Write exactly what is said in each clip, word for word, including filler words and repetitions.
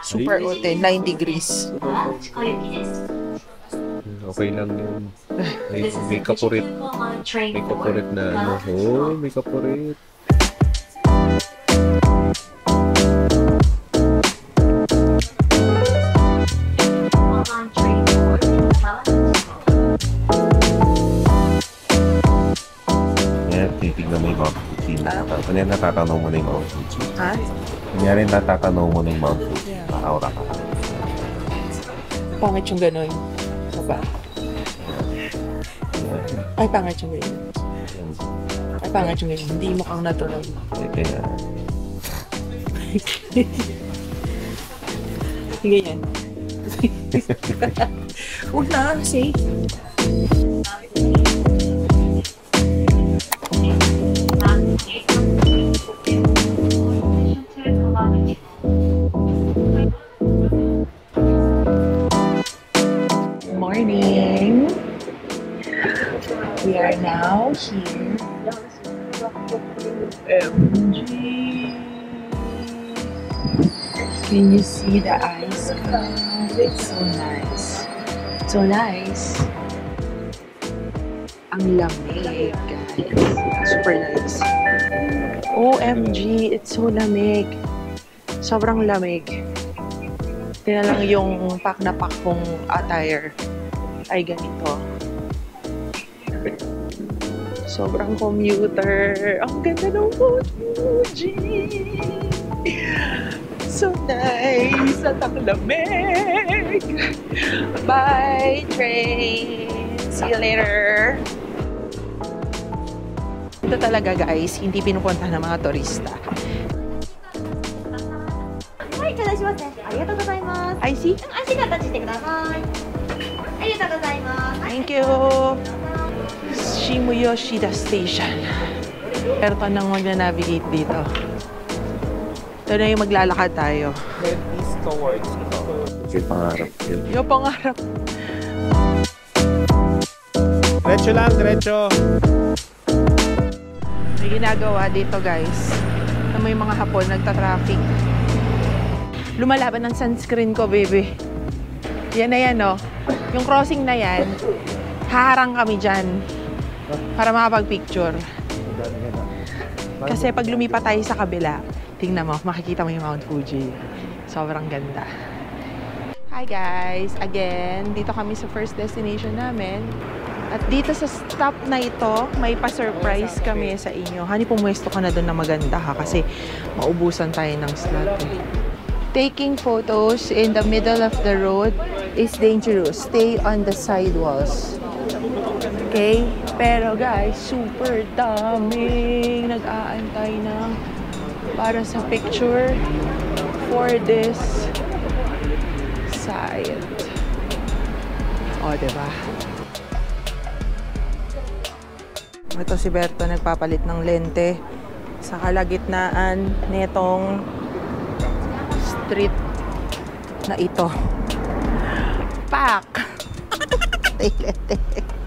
Super ote, nine degrees. Okay lang yun. May, may kapurit. May kapurit na ano. Oh, may kapurit. Ngayon, titignan mo yung Mount Fuji. Kanya natatanong mo na yung Mount Fuji. Ha? Kanyari natatanong mo na yung Mount Fuji. Makaura ka. Pangit yung gano'n. Baba. Ay, pangit yung gano'n. Ay, pangit yung gano'n. Hindi mukhang natural. Eh, kaya... Sige yan. Huwag na, say. Morning. We are now here. M G. Can you see the ice cream? It's so nice. So nice. Ang lamig, guys. Super nice. O M G, it's so lamig. Sobrang lamig. Kaya lang yung pack na pack kong attire ay ganito. Sobrang commuter. Ang ganda ng Mount Fuji. So nice at ang lamig. Bye, train. See you later. Ito talaga, guys, hindi pinupunta ng mga turista. I see. Thank you. Shimoyoshida Station. Pero pa nang mag-navigate dito. Ito na yung maglalakad tayo. Head east towards ito. Yung pangarap yun. Yung pangarap. Diretso lang, diretso. May ginagawa dito, guys. Na may mga Hapon nagta-traffic. Lumalaban ng sunscreen ko, baby. Yan na yan, no? Yung crossing na yan, haharang kami dyan para makapag-picture. Kasi pag lumipat tayo sa kabila, tingnan mo, makikita mo yung Mount Fuji. Sobrang ganda. Hi guys! Again, dito kami sa first destination namin. At dito sa stop na ito, may pa-surprise kami sa inyo. Hani, pumuesto ka na doon na maganda ha, kasi maubusan tayo ng slot. Eh. Taking photos in the middle of the road is dangerous. Stay on the sidewalls. Okay? Pero guys, super daming nag-aantay ng para sa picture for this site. O, diba? Ito si Berto nagpapalit ng lente sa kalagitnaan nitong street na ito. Pak! Lente.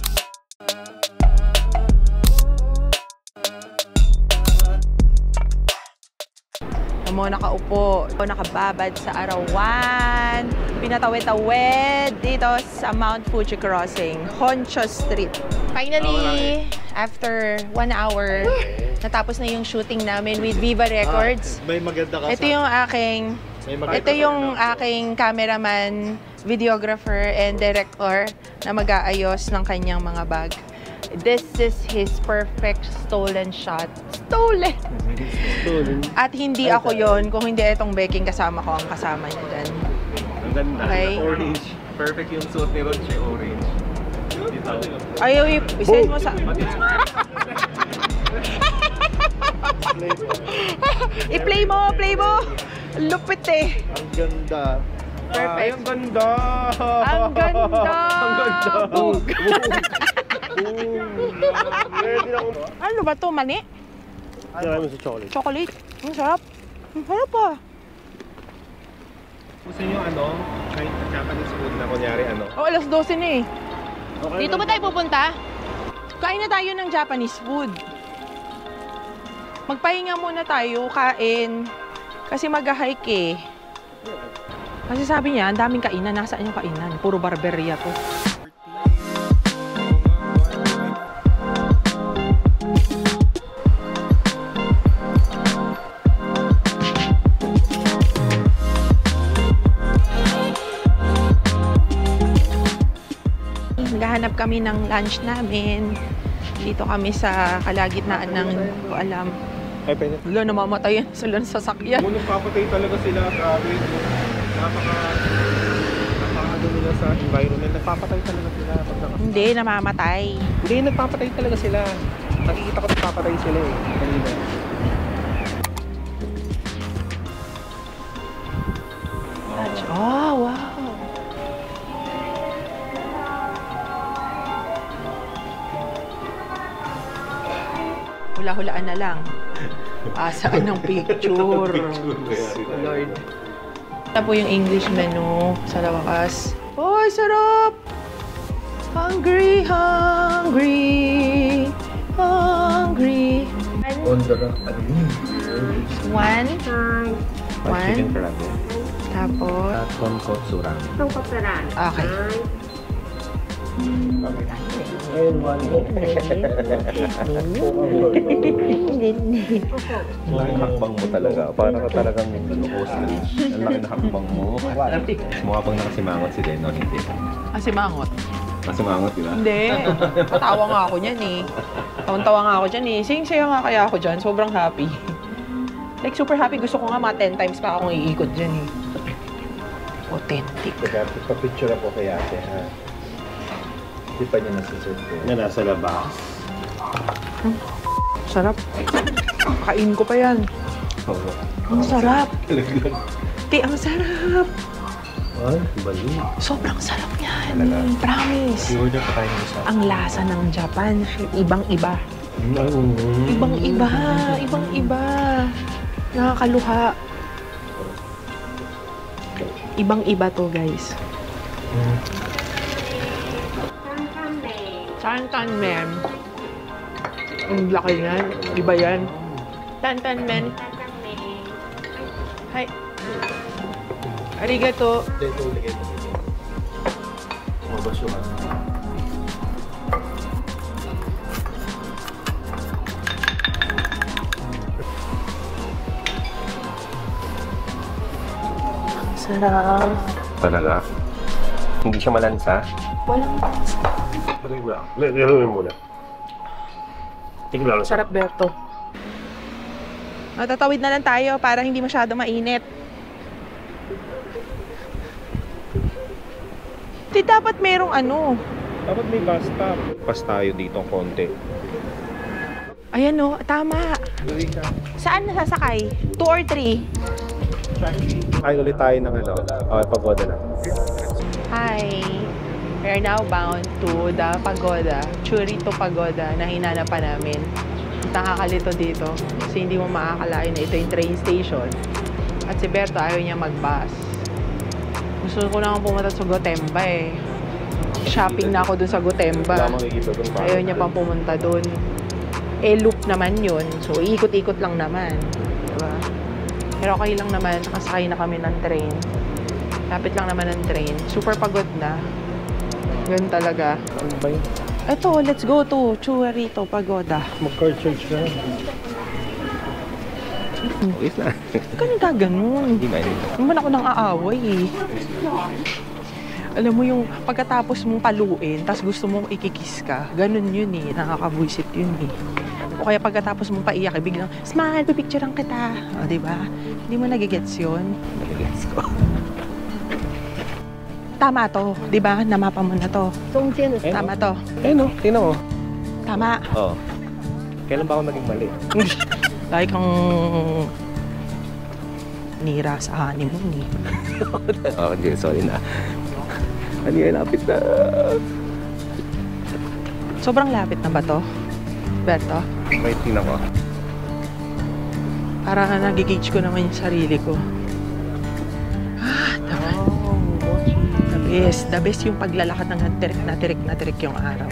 Mo nakaupo, nakababad sa arawan, pinatawid-tawid dito sa Mount Fuji Crossing, Honcho Street. Finally, after one hour, natapos na yung shooting namin with Viva Records. May maganda ka. Ito yung aking, ito yung aking cameraman, videographer, and director na mag-aayos ng kanyang mga bag. This is his perfect stolen shot. Stolen! Stolen. At hindi ako yon kung hindi itong Beking kasama ko ang kasama niya dyan. Ang ganda. Okay. Orange. Perfect yung suit ni Ron siya, orange. Ayaw, isend mo sa... I-play mo, play mo! Lupit eh! Ang ganda. Perfect. Ay, ang ganda! Ang ganda! Ang ganda! Bug! Ready na ako. Ano ba to? Mani? Try mo sa chocolate. Chocolate? Ang sarap. Ang sarap ah. Gusto nyo ano? Kahit Japanese food na kunyari ano? O, alas dose na eh. Okay, Dito ba tayo pupunta? Kain na tayo ng Japanese food. Magpahinga muna tayo, kain. Kasi mag-hike eh. Kasi sabi niya, ang daming kainan. Nasaan yung kainan? Puro barberia to. Naghahanap kami ng lunch namin. Dito kami sa kalagitnaan ng, hindi ko alam. Ay, pwede. Wala, namamatay yan sila sa sasakyan. Kung nagpapatay talaga sila, grabe. Napaka... Napaka-ano nila sa environment. Nagpapatay talaga sila. Pag naka- Hindi, namamatay. Hindi, nagpapatay talaga sila. Nakikita ko nagpapatay sila eh. Kanina. Oh, wow. Hula-hulaan na lang. Ah, saan ang picture? Lord. Ito po yung English menu sa wakas. Oy, sarap! Hungry, hungry, hungry. One. One. Chicken karaage. Tapos. At tonkotsu ramen. Okay. Ang laki ng hakbang mo talaga. Para ka talagang ostrich. Ang laki ng hakbang mo. Mukha pang nakasimangot si Denon, hindi. Ah, si Mangot. Nakasimangot, di ba? Hindi. Patawa nga ako niyan eh. Tawang-tawa nga ako dyan eh. Sing-saya nga kaya ako dyan. Sobrang happy. Like, super happy. Gusto ko nga mga ten times pa akong iikot dyan eh. Authentic. Pa-picture ako kay ate, ha? Hindi pa niya nasiserve ko. Na nasa labas. Hmm. Sarap. Kain ko pa yan. Oo. Ang sarap. Ti, ang sarap. Ay, bali. Sobrang sarap yan. Talaga? Promise. I-order pa tayo ng isa. Ang lasa ng Japan, ibang-iba. Mm. Ibang-iba. Ibang-iba. Nakakaluha. Ibang-iba to, guys. Mm. Tantanmen. Ang laki yan. Iba yan. Tantanmen. Hi. Arigato. Dito, ligay mo dito. Mabas yung ano. Sarap. Talaga? Hindi siya malansa? Walang Lagay mo lang. Lagay mo muna. Tingnan lang. sarap, Berto. Matatawid na lang tayo para hindi masyado mainit. Di dapat merong ano. Dapat may bus stop. Pas tayo dito konti. Ayan o, tama. Saan nasasakay? Two or three? Ay, ulit tayo ng ano. Okay, pagoda na. Hi. We are now bound to the Pagoda, Churito Pagoda, na hinanap pa namin. Nakakalito dito kasi hindi mo makakalain na ito yung train station. At si Berto ayaw niya mag-bus. Gusto ko lang pumunta sa Gotemba eh. Shopping na ako dun sa Gotemba. Ayaw niya pang pumunta dun. Eh, loop naman yun. So, ikot-ikot lang naman. Diba? Pero okay lang naman. Nakasakay na kami ng train. Lapit lang naman ng train. Super pagod na. Ganun talaga. Ano ba yun? Eto, let's go to Churito Pagoda. Mag-car church na. Okay na. Huwag ka nang gaganon. Hindi na, hindi na. Naman ako nang aaway eh. Alam mo yung pagkatapos mong paluin, tas gusto mong ikikiss ka, ganun yun eh. Nakakabuisit yun eh. O kaya pagkatapos mong paiyak, eh, biglang, smile, pipicturean kita. O, diba? Hindi mo nagigets yun. Nagigets ko. Tama to, di ba? Namapa mo na to. Tama to. Eh no, tingnan mo. Tama. Oo. Kailan ba ako naging mali? Lagi kang nira sa honeymoon eh. Oh, okay, sorry na. Ano yan, lapit na. Sobrang lapit na ba to, Berto? Wait, tingnan ko. Parang nagigage ko naman yung sarili ko. Ah, tama. The best. The best yung paglalakad ng natirik na tirik na tirik yung araw.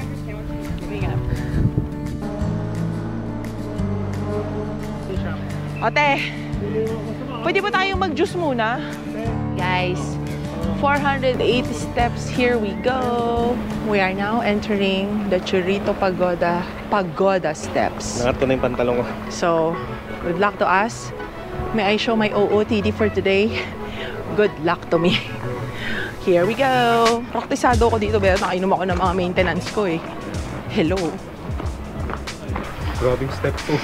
Ote, pwede ba tayong mag-juice muna? Guys, four hundred eighty steps. Here we go. We are now entering the Churrito Pagoda Pagoda steps. Nangarto na yung pantalong ko. So, good luck to us. May I show my O O T D for today? Good luck to me. Here we go. Praktisado ko dito, pero nakainom ako ng mga maintenance ko eh. Hello. Grabing step two.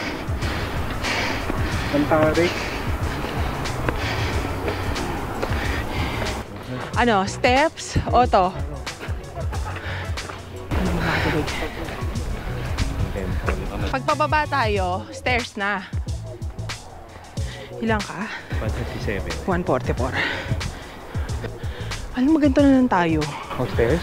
Antarik. Ano, steps? O to? Ano mga tubig? Pagpababa tayo, stairs na. Ilang ka? one fifty-seven. one forty-four. Alam mo, ganito na lang tayo. Upstairs?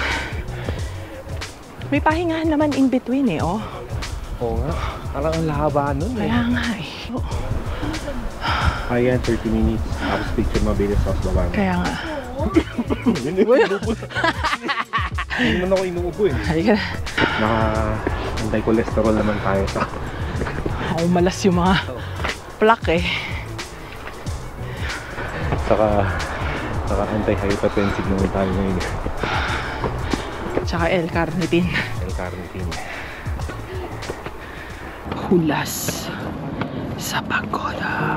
May pahingahan naman in between eh, oh. Oo nga. Parang ang lahaba nun eh. Kaya nga eh. Ayan, thirty minutes. Tapos picture mabilis sa baba. Kaya nga. Hindi naman ako inuubo eh. Halika na. Naka-anti-cholesterol naman tayo sa... Ako malas yung mga plaque eh. Saka... Saka anti-hypertensive naman tayo ngayon. Tsaka L-carnitine. L-carnitine. Hulas sa pagoda.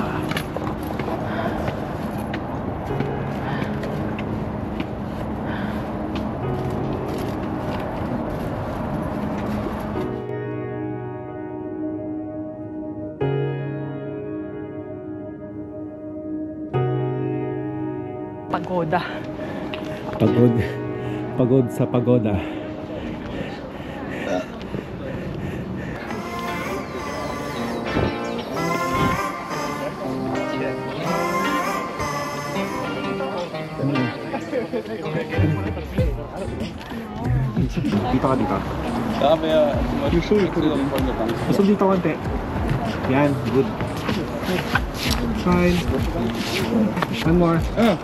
Pagoda. Pagod. Pagod sa pagoda. Dito ka dito. Gusto dito konti. Yan, good. Fine. One more.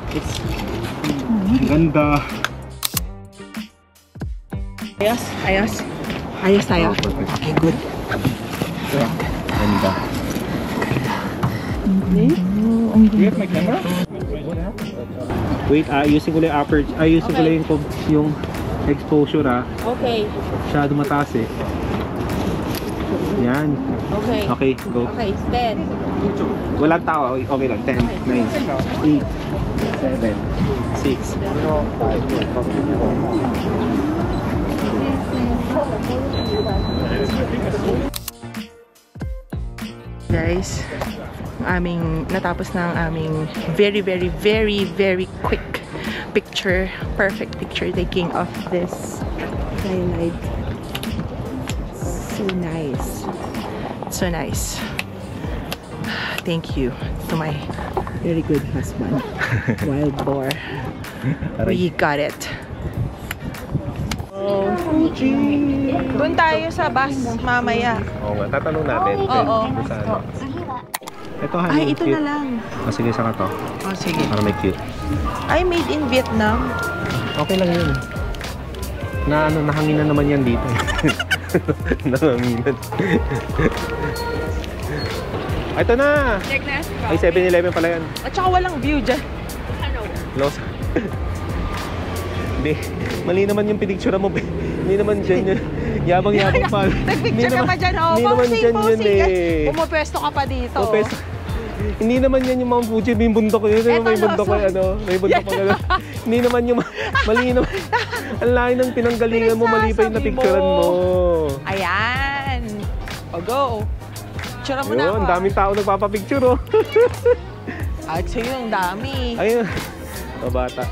Ganda. Ayos, ayos. Ayos tayo. Oh, perfect. Okay, good. Ganda. Do you have my camera? Wait, ayusin ko lang yung aperture. Ayusin ko Okay. lang yung, yung exposure ah. Okay. Masyado mataas eh. Yan. Okay. Okay, go. Okay, stand. Walang tao. Okay lang. ten, nine, eight, seven, six, five, four, Guys, aming natapos na ang aming very very very very quick picture, perfect picture taking of this highlight. So nice. So nice. Thank you to my very good husband. Wild boar. We got it. Oh, Fuji. Doon tayo sa bus mamaya. Oo nga, tatanong natin. Oo. Kung saan. Ito, honey. Ay, ito cute. na lang. Ah, sige, saka to. Oh, sige. Para may cute. Ay, made in Vietnam. Okay lang yun. Na ano, nahanginan naman yan dito. Nahanginan. Ito na! Ay, seven eleven pala yan. At saka walang view dyan. Los. Hindi. Mali naman yung pinicture mo. Hindi naman dyan yun. Yabang-yabang pa. Nagpicture ka pa dyan, oh. Hindi naman Posing, dyan yun posing. eh. Pumapwesto ka pa dito. Pumapwesto. Hindi naman yan yung Mount Fuji. May bundok yun. Eto, May bundok Lawson. ko ano. May bundok ko ano. Hindi naman yung mali naman. Ang layo ng pinanggalingan mo. Mali pa yung napicturean mo. Ayan. O, go. Picture mo na ako. Yun, daming tao nagpapapicture oh. At sa'yo yung dami. Ayun. O bata.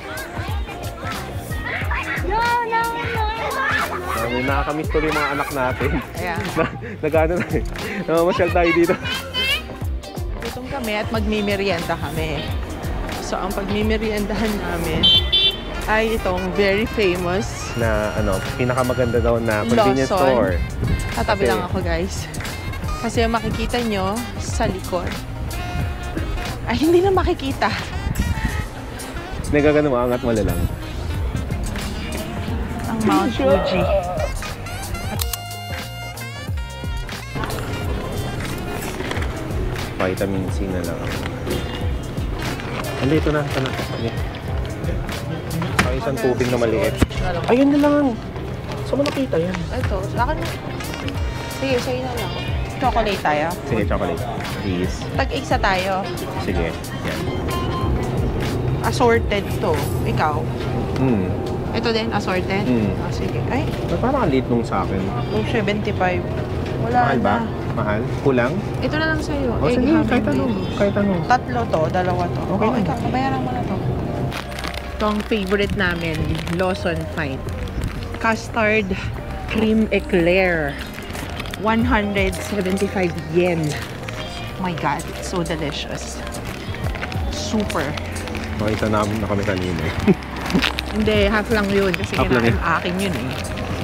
Uh, nakakamiss ko rin yung mga anak natin. Ayan. Nag-ano na eh. Namamasyal tayo dito. Gutom kami at magmimerienda kami. So, ang pagmimeriendahan namin ay itong very famous Na ano, pinakamaganda daw na convenience Lawson. store. Tatabi Kasi- lang ako, guys. Kasi makikita nyo sa likod. Ay, hindi na makikita. Nagagano mo, angat mo lang. Ang Mount Fuji. Vitamin C na lang. Hindi, ito na. Ito na. Sige. May isang tubig na maliit. Ano? Ayun na lang. Saan mo nakita yan? Ito, sa akin. Sige, sa'yo na lang. Chocolate tayo. Sige, chocolate. Please. Tag-isa tayo. Sige. Yan. Assorted to. Ikaw. Hmm. Ito din, assorted? Mm. Ah, sige. Ay, Ba't parang ang liit nung sa akin? two seventy-five. Wala Mahal na. ba? Mahal? Kulang? Ito na lang sa'yo. O Egg sige, ham kahit and ano. bagels. Kahit ano. Tatlo to, dalawa to. Okay Oh, lang. ikaw, kabayaran mo na to. Ito ang favorite namin, Lawson Find. Custard cream eclair. one hundred seventy-five yen. My God, it's so delicious. Super. Makita na, na kami kanina. Hindi, half lang yun kasi Half lang kinain yun. akin yun eh.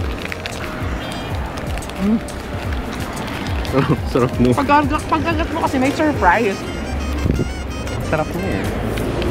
Mm. Sarap no. Pagkagat, pagkagat mo kasi may surprise. Sarap na eh.